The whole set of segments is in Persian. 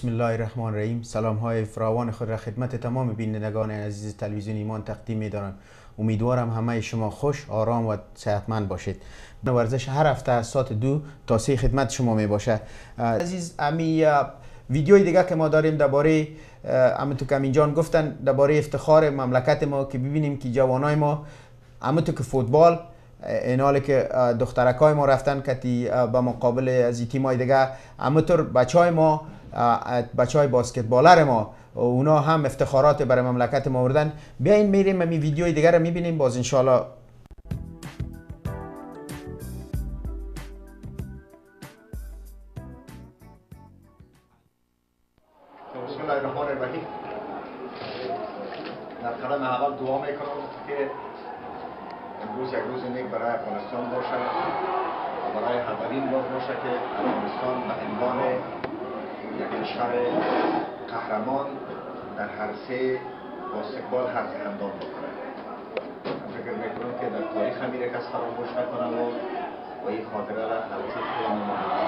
بسم الله الرحمن الرحیم. سلام های فراوان خود را خدمت تمام بینندگان عزیز تلویزیون ایمان تقدیم می دارم. امیدوارم همه شما خوش، آرام و صحتمند باشید. ورزش هر هفته از ساعت 2 تا 3 خدمت شما می باشه. عزیز، امی ویدیوی دیگه که ما داریم درباره همونطور که امین جان گفتن درباره افتخار مملکت ما، که ببینیم که جوانای ما همونطور که فوتبال این حالی که دخترکای ما رفتن کتی به مقابل از تیمای دیگه، همونطور بچهای ما، بچهای باسکتبالر ما، اونا هم افتخارات برای مملکت ما آوردن. بیاین میریم می ویدیوی دیگه رو میبینیم باز انشالله. بسم الله الرحمن الرحیم. در قدم اول دعا میکنم که امروز یک روز نیک برای افغانستان باشه و برای اولین بار باشه که افغانستان به عنوان یک کشور قهرمان در عرصه باسکتبال حرف اندام بکنه. فکر میکنم که در تاریخ میره کس فراموش نکنه و این خاطره را همیشه خودمون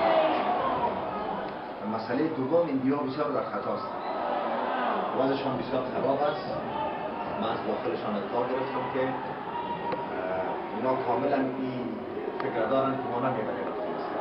مسئله دوم ایندیا بسیار در خطاست. وضعشان بسیار خراب است. من از داخلشان اطلاع گرفتم که اونا کاملا این فکر دارن که ما نمیبریم افغانستان.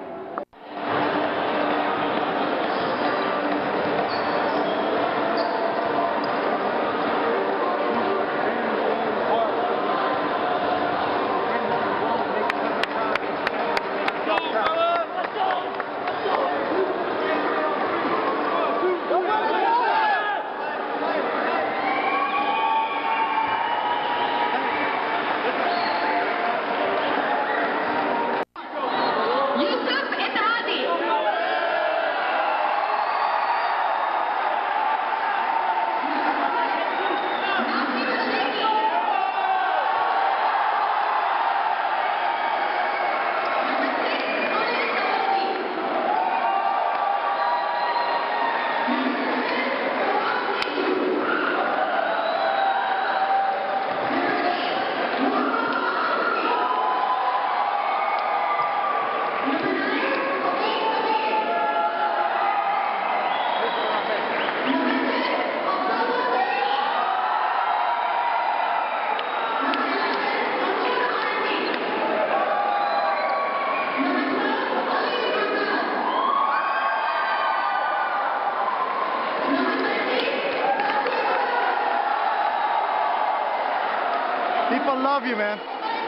People love you, man.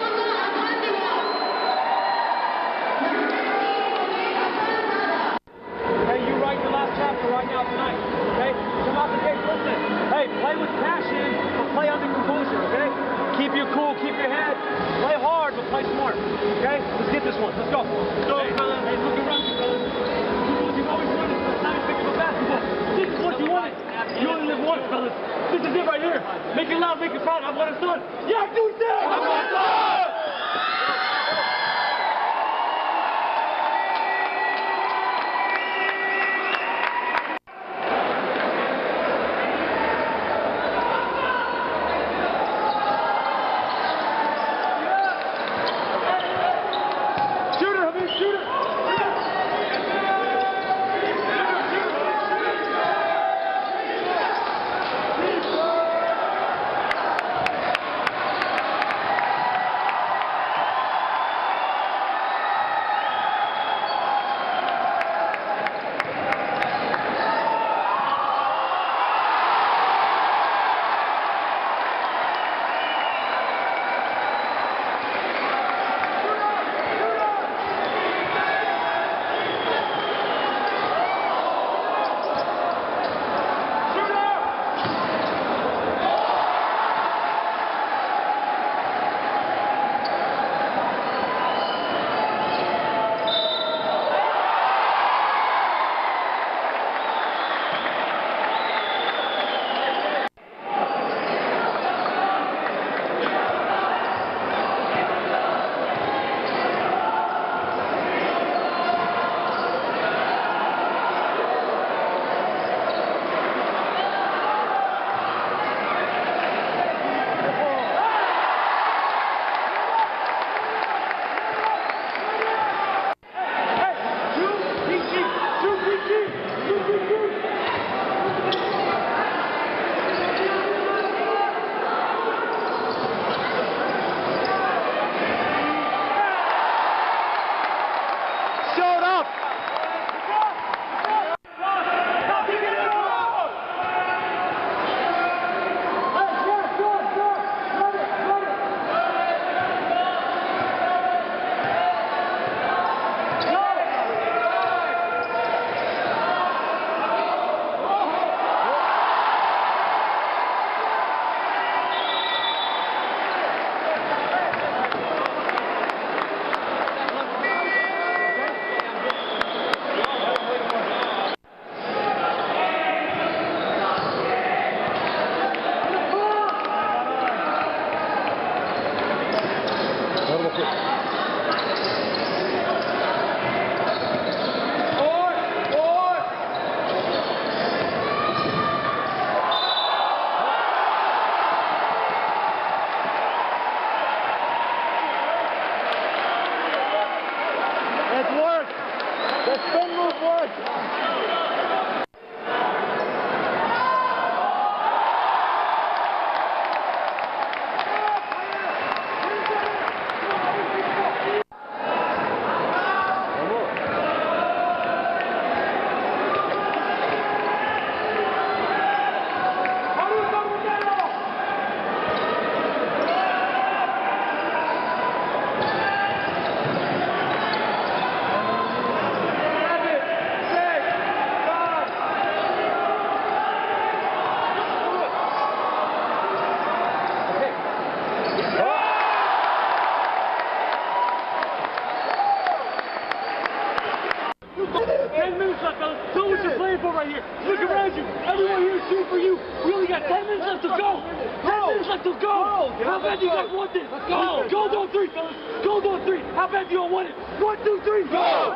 Hey, you write the last chapter right now tonight, okay? Come out the gate, listen. Hey, play with passion, but play under composure, okay? Keep your cool, keep your head. Play hard, but play smart, okay? Let's get this one. Let's go. Let's go, fellas. Hey, look around you, fellas. You've always wanted since time you picked up a basketball. This is what you wanted. You only live once, fellas. This is it right here. Make it loud, make it proud. Afghanistan. Yeah, do that! Afghanistan! Right here. Look around you. Everyone here is shooting for you. We only got 10 minutes left to go. 10 minutes left to go. How bad do you guys want this? Go. Gold on 3, fellas. Gold on 3. How bad do you all want it? 1, 2, 3, go.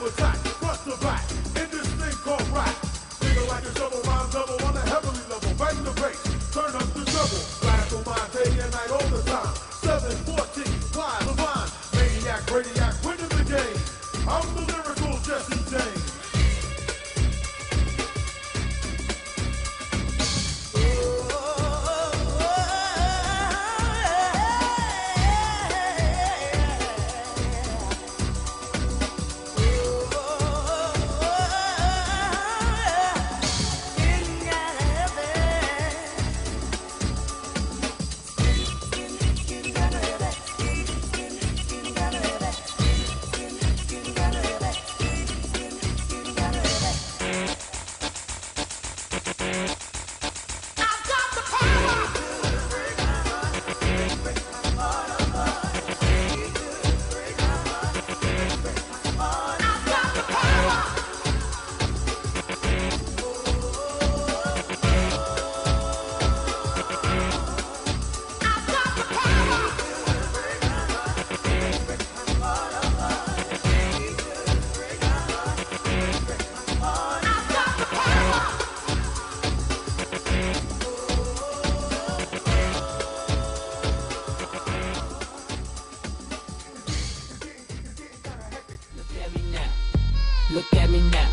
for attack, front to back, in this thing called rap. Nigga like a shovel, rhyme double on a heavily level. Bang the bass, turn up the treble. Blast on my day and night all the time. 714, fly the line. Maniac, radiac, winning the game. I'm the lyrical Jesse James. Look at me now.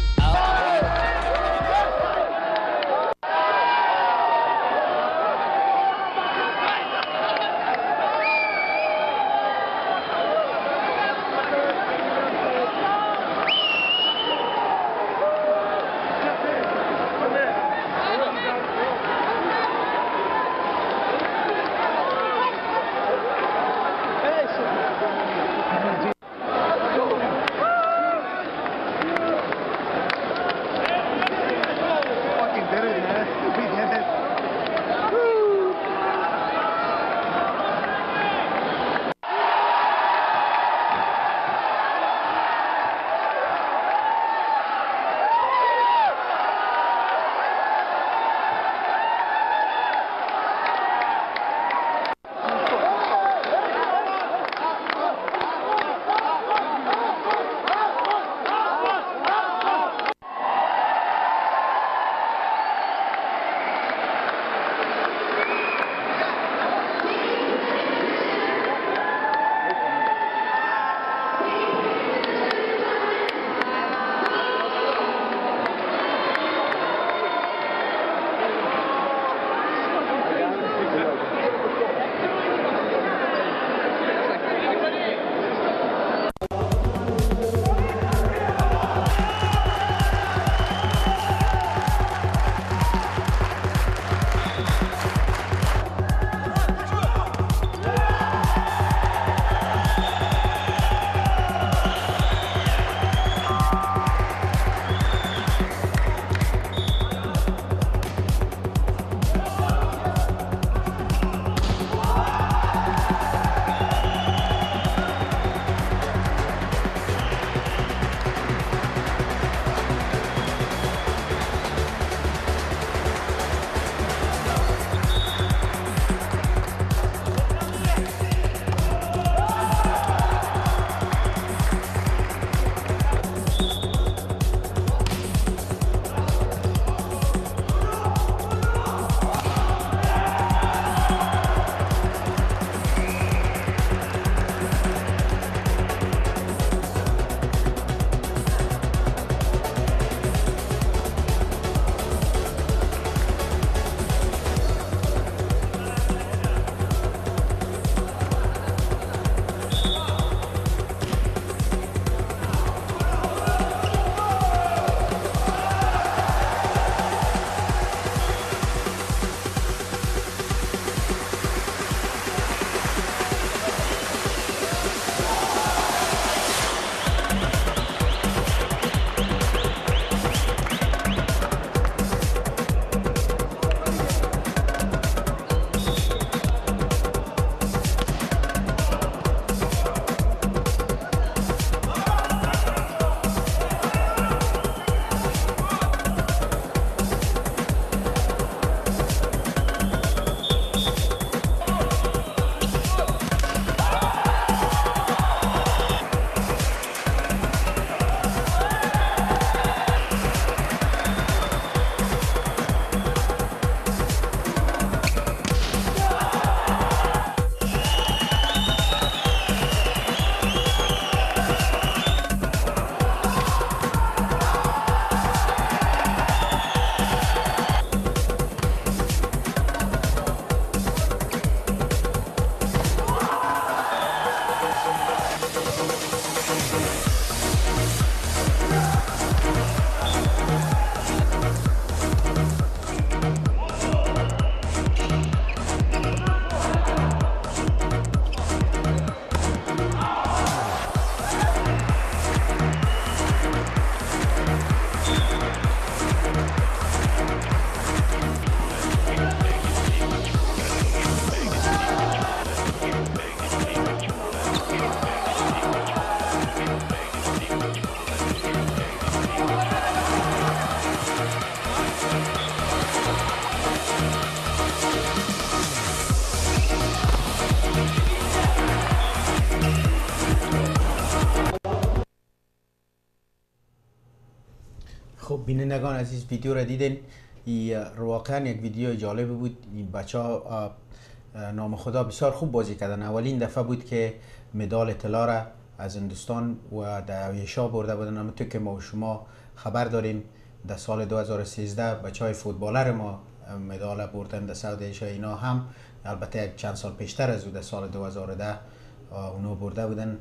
خب بینندگان عزیز ویدیو را دیدین. واقعا یک ویدیو جالب بود. این بچه ها نام خدا بسیار خوب بازی کردن. اولین دفعه بود که مدال طلا را از هندوستان و در ایشا برده بودن. همونطور که ما و شما خبر داریم در سال 2013 بچه های فوتبالر ما مدال بردن در سعودی ایشا. اینا هم البته چند سال پیشتر از او در سال 2010 اونو برده بودن.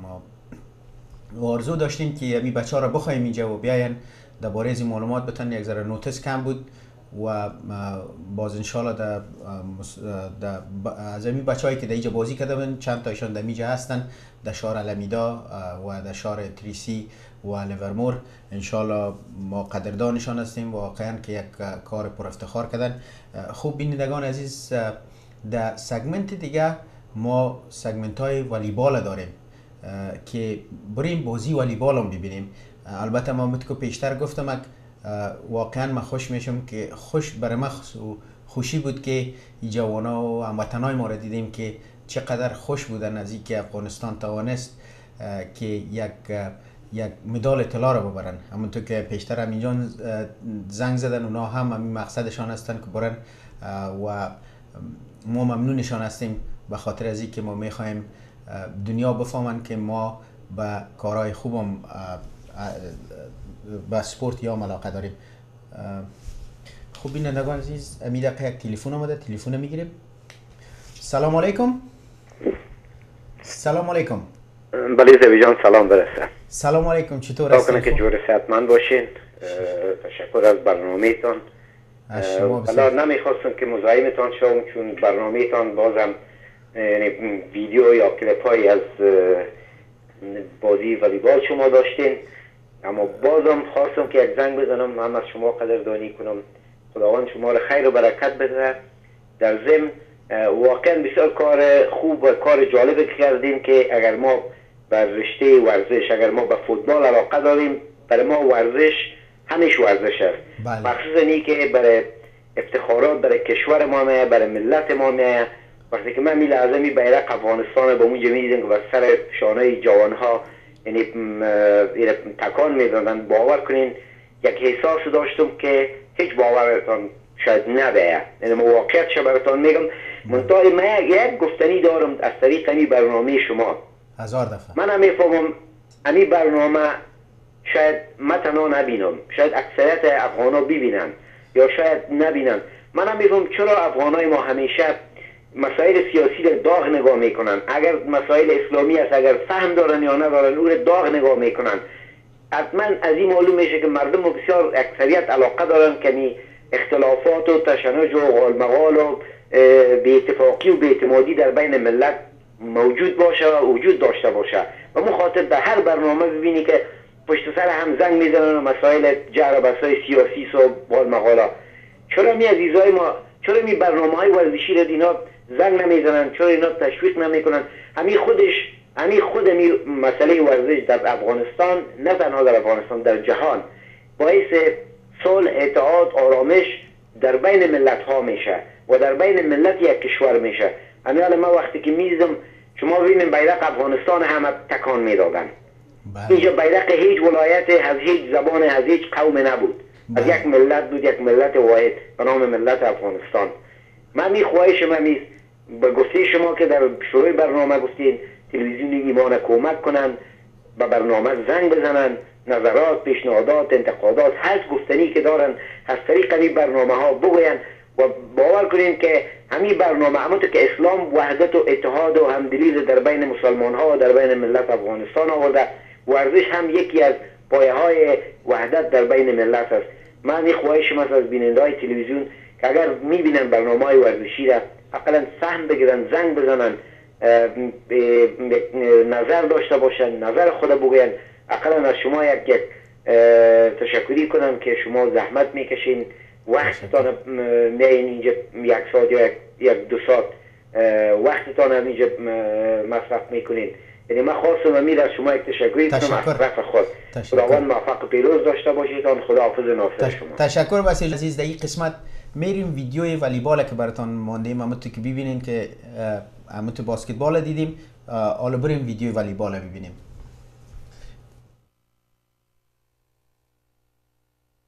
ما آرزو داشتیم که این بچه ها را بخوایم اینجا و بیاین درباره از معلومات بتن. یک ذره نوتس کم بود و باز انشالله از این بچه‌هایی که در اینجا بازی کرده بودن چند تایشان در اینجا هستن، در شهر المیدا و در شهر تریسی و لیورمور. انشالله ما قدردانشان هستیم واقعا که یک کار پر افتخار کردن. خوب بینندگان عزیز، در سگمنت دیگه ما سگمنت های والیبال داریم که بریم بازی والیبال هم ببینیم. البته ما متکو پیشتر گفتم واقعا من خوش میشم که خوش برای من خوشی بود که این جوانا و هموطنای ما را دیدیم که چقدر خوش بودن از اینکه افغانستان توانست که یک مدال طلا را ببرن. همونطور که پیشتر هم اینجا زنگ زدن، اونا هم همین مقصدشان هستن که برن و ما ممنونشان هستیم به خاطر از اینکه ما میخوایم دنیا بفهمن که ما به کارهای خوبم با سپورت یا علاقه داریم. خوب بینندگان عزیز، امید یک تلفن آمده، تلفن میگیریم. سلام علیکم. سلام علیکم. بله زبی جان، سلام برسه. سلام علیکم، چطور هستین؟ که جور صحتمند باشین. تشکر از برنامه‌تان. حالا نمیخواستم که مزاحمتان شوم چون برنامه‌تان بازم ویدیو یا کلیپ‌هایی از بازی والیبال شما داشتین، اما بازم خواستم که یک زنگ بزنم، هم از شما قدردانی کنم. خداوند شما را خیر و برکت بده. در ضمن واقعا بسیار کار خوب و کار جالب کردیم که اگر ما بر رشته ورزش، اگر ما به فوتبال علاقه داریم، برای ما ورزش همیش ورزش است. مخصوصا این که برای افتخارات برای کشور ما میه، برای ملت ما میه. وقتی که من می لازمی بیرق افغانستان با اونجا می دیدم که بر سر شانه جوانها یعنی تکان می دادن، باور کنین یک احساس داشتم که هیچ باورتان شاید نبیه. یعنی واقعیتش براتان میگم. منتها من یک گفتنی دارم از طریق این برنامه شما. هزار دفعه من هم میفهمم این برنامه شاید من تنها نبینم، شاید اکثریت افغانا ببینن یا شاید نبینن. من هم میفهمم چرا افغانای ما همیشه مسائل سیاسی را داغ نگاه میکنن. اگر مسائل اسلامی است، اگر فهم دارن یا ندارن، او را داغ نگاه میکنن. حتما از این معلوم میشه که مردم بسیار اکثریت علاقه دارن که اختلافات و تشنج و غالمغال و بی اتفاقی و بی اعتمادی در بین ملت موجود باشه و وجود داشته باشه. و مخاطب در هر برنامه ببینی که پشت سر هم زنگ میزنن و مسائل جر و بحث‌های سیاسی و غالمغالا. چرا می عزیزای ما، چرا می برنامه‌های ورزشی را اینا زنگ نمیزنن؟ چرا اینا تشویق نمیکنن؟ همین خود مسئله ورزش در افغانستان، نه تنها در افغانستان، در جهان باعث صلح، اتحاد، آرامش در بین ملت ها میشه و در بین ملت یک کشور میشه. همین حالا ما وقتی که میزم شما ببینید بیرق افغانستان هم تکان میدادن. اینجا بیرق هیچ ولایت، از هیچ زبان، از هیچ قوم نبود. از یک ملت بود، یک ملت واحد به نام ملت افغانستان. من میخواهشم به گفته شما که در شروع برنامه گفتین تلویزیون ایمان کمک کنن، به برنامه زنگ بزنن، نظرات، پیشنهادات، انتقادات، هر گفتنی که دارن از طریق این برنامه ها بگوین. و باور کنین که همین برنامه همونطور که اسلام وحدت و اتحاد و همدلی در بین مسلمان ها و در بین ملت افغانستان آورده، ورزش هم یکی از پایه های وحدت در بین ملت است. من این خواهشم است از بیننده های تلویزیون که اگر میبینن برنامه های ورزشی را اقلا سهم بگیرن، زنگ بزنن، نظر داشته باشن، نظر خود بگوین. اقلا از شما یک تشکری کنم که شما زحمت میکشین، وقتتان میین اینجا یک ساعت یا یک دو ساعت وقتتان هم اینجا مصرف میکنین. یعنی من خواستم امید از شما یک تشکری کنم از طرف خود. خداوند موفق پیروز داشته باشید. خداحافظ ناصر شما. تشکر بسیار عزیز. در این قسمت میریم ویدیوی والیبال که براتون ماندیم، همونطور که ببینین که همونطور باسکتبال دیدیم، حالا بریم ویدیوی والیبال ببینیم.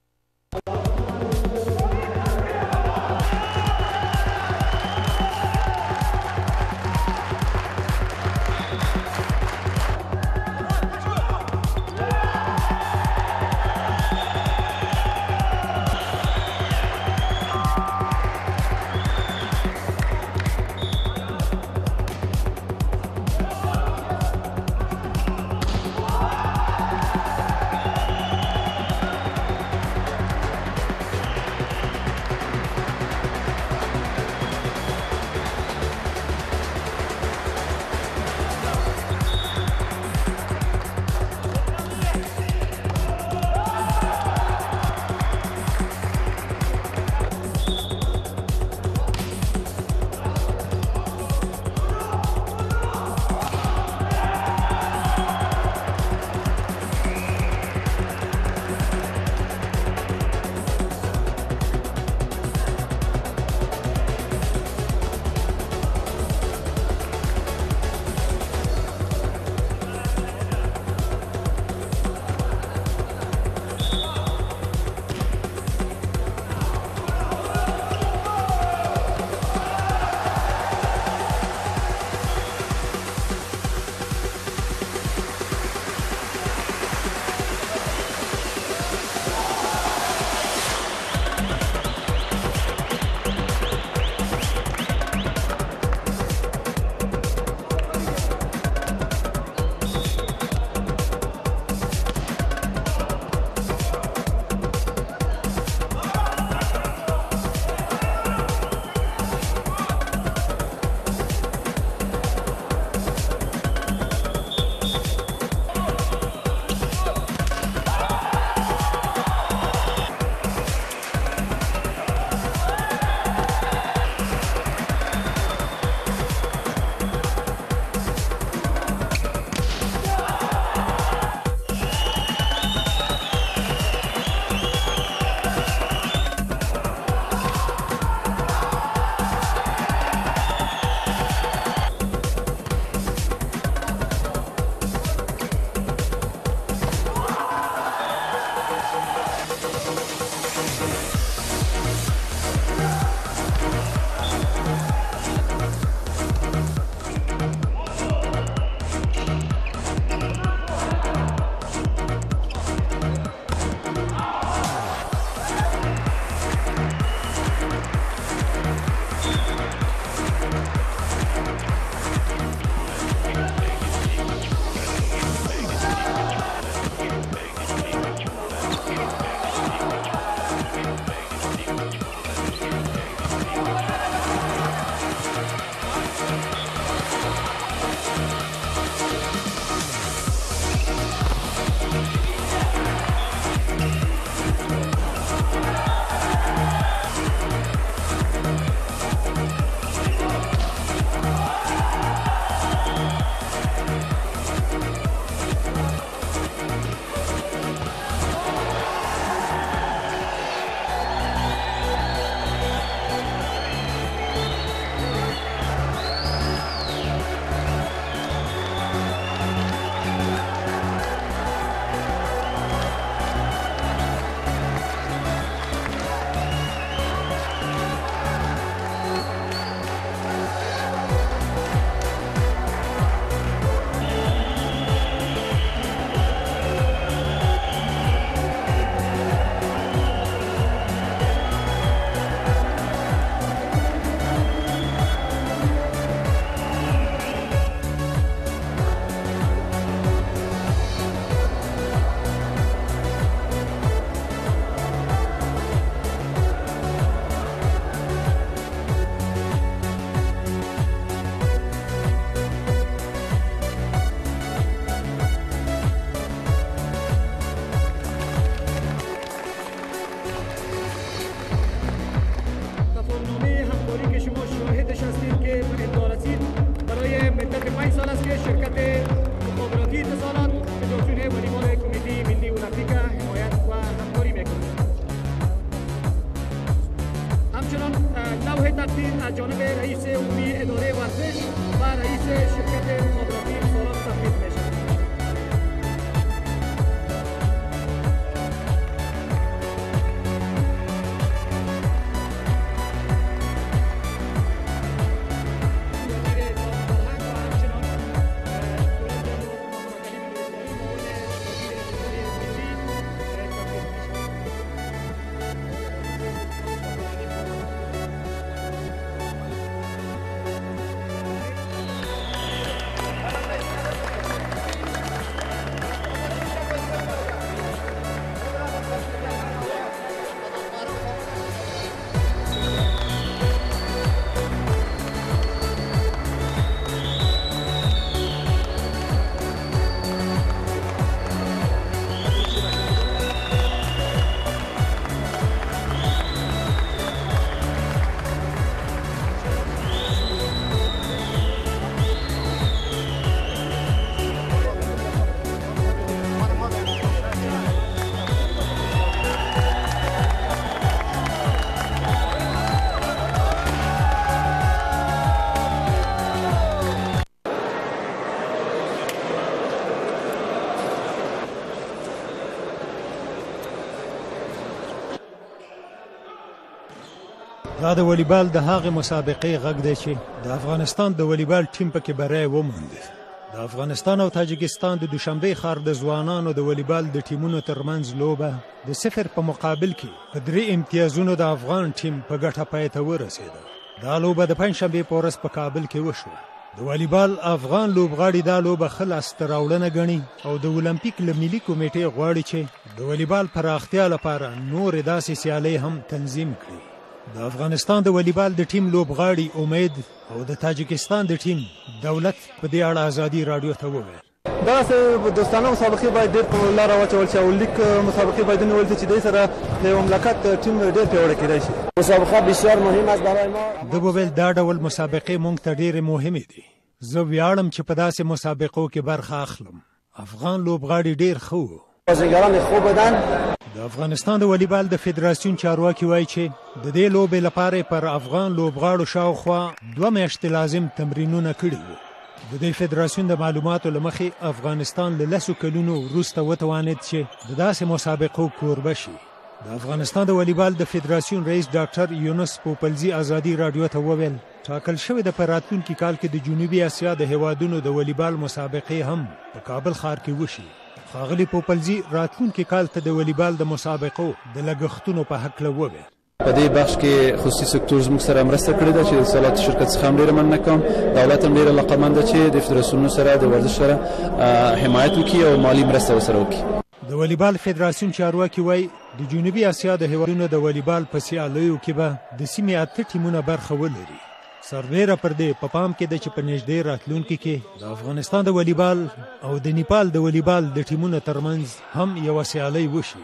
دا د والیبال د هغې مسابقې غږ دی چې د افغانستان د والیبال ټیم پکې بری وموندی. د افغانستان او تاجکستان د دوشنبې ښار د ځوانانو د والیبال د ټیمونو ترمنځ لوبه د 0 په مقابل کې په 3 امتیازونو د افغان ټیم په ګټه پای ته ورسېده. دا لوبه د پنجشنبې په ورځ په کابل کې وشوه. د والیبال افغان لوبغاړي دا لوبه ښه لاسته راوړنه ګڼي او د اولمپیک له ملي کمیټې غواړي چې د والیبال پراختیا لپاره نورې داسې سیالۍ هم تنظیم کړي. د افغانستان د والیبال د ټیم لوبغاړي امید او د تاجکستان د ټیم دولت په دې اړه ازادي راډیو ته وویل. دغسې دوستانه مسابقې باید ډېر په لاره واچول شي او لیک مسابقې باید ونیول شي چې دې سره د یو مملکت ټیم ډېر پیاوړی کیدای شي. مسابقه بسیار مهم است برای ما. ده وویل دا ډول مسابقې موږ ته ډېرې مهمې دي. زه ویاړم چې په داسې مسابقو کې برخه اخلم. افغان لوبغاړي ډېر ښه وو. بازیګران خوب بدن. د افغانستان د والیبال د فدراسیون چارواکي وایي چې د دې لوبې لپاره پر افغان لوبغاړو شاوخوا 2 میاشتې لازم تمرینونه کړي وو. د دې فدراسیون د معلوماتو له مخې افغانستان له 10 کلونو وروسته وتوانید چې د داسې مسابقو کوربه شي. د افغانستان د والیبال د فدراسیون رئیس ډاکټر یونس پوپلزي ازادي راډیو ته وویل ټاکل شوې د په راتلونکي کال کې د جنوبي اسیا د هیوادونو د والیبال مسابقې هم په کابل ښار کې وشي. ښاغلي پوپلزي راتلونکي کال ته د والیبال د مسابقو د لګښتونو په هکله وویل. په دې بخش کې خصوصي سکتور زموږ سره مرسته کړې ده چې د اتصالاتو شرکت څخه هم ډېره مننه کوم. دولت هم ډېره علاقه‌منده چې د فدراسیونونو سره د ورزش سره حمایت وکړي او مالي مرسته ورسره وکړي. د والیبال فدراسیون چارواکي وایي د جنوبي اسیا د هیوادونو د والیبال په سیالیو کې به د سیمې 8 ټیمونه برخه ولري. سربیره پر دې په پام کې ده چې په نږدې راتلونکي کې د افغانستان د والیبال او د نیپال د والیبال د ټیمونو ترمنځ هم یوه سیالۍ وشي.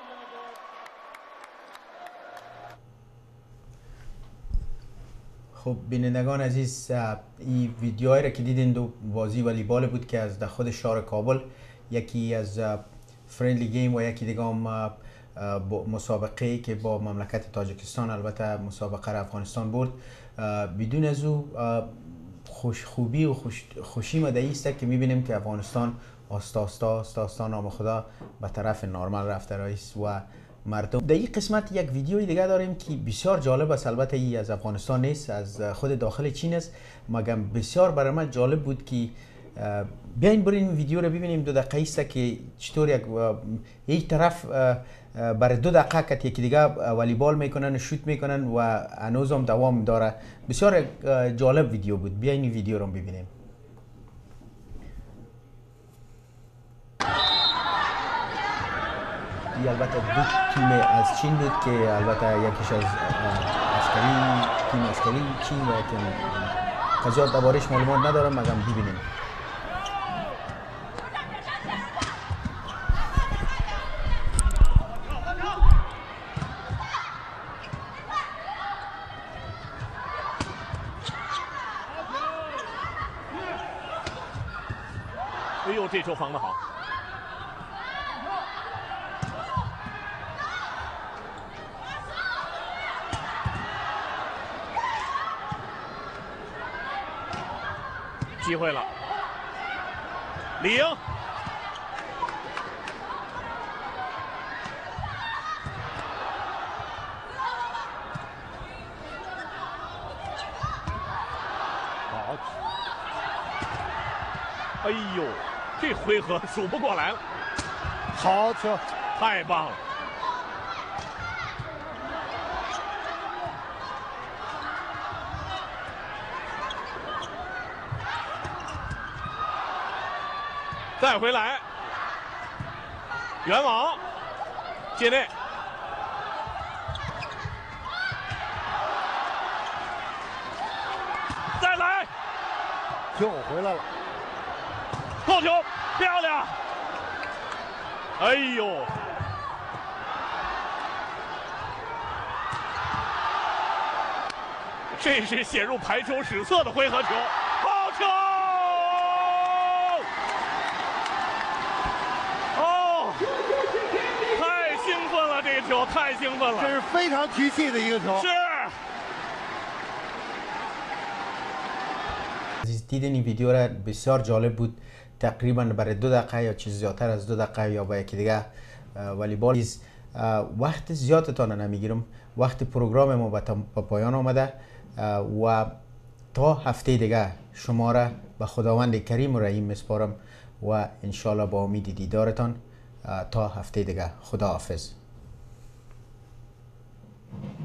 خب بینندگان عزیز، این ویدیوهایی را که دیدین دو بازی والیبال بود که از خود شهر کابل، یکی از فرندلی گیم و یکی دیگه هم مسابقه که با مملکت تاجیکستان، البته مسابقه را افغانستان برد. بدون از او خوشی و خوشی مدعی است که میبینیم که افغانستان آستا نام خدا به طرف نرمال رفته است و مردم. در این قسمت یک ویدیوی دیگه داریم که بسیار جالب است. البته این از افغانستان نیست، از خود داخل چین است، مگر بسیار برای من جالب بود که بیاین برین ویدیو رو ببینیم. 2 دقیقه است که چطور یک طرف برای 2 دقیقه که یکی دیگه والیبال میکنن و شوت میکنن و هنوز هم دوام داره. بسیار جالب ویدیو بود. بیاین این ویدیو رو ببینیم. این البته 2 تیم از چین بود که البته یکیش از تیم عسکری چین و یکی زیاد درباره‌اش معلومات ندارم، مگر ببینیم. 哎呦，这球防得好！机会了，李莹，好，哎呦，这回合数不过来了，好球，太棒了！再回来，远网，界内，再来，又回来了，扣球，漂亮！哎呦，这是写入排球史册的回合球，好球！这个球太兴奋了， 这是非常提气的一个球。 是。 دیدین این ویدیو را بسیار جالب بود. تقریبا برای 2 دقیقه یا چیز زیادتر از 2 دقیقه یا با یکی دیگه والیبال وقت زیادتان نمیگیرم. وقت پروگرام ما به پایان آمده و تا هفته دیگه شما را به خداوند کریم و رحیم میسپارم و انشالله با امید دیدارتان تا هفته دیگه. خدا حافظ.